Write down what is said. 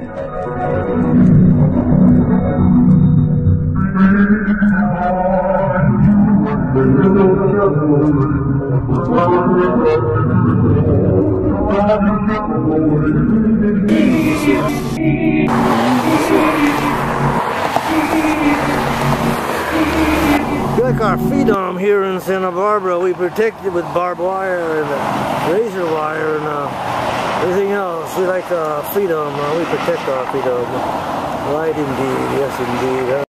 Like our freedom here in Santa Barbara, we protect it with barbed wire and razor wire and everything else. We like freedom. We protect our freedom. Right, indeed. Yes, indeed.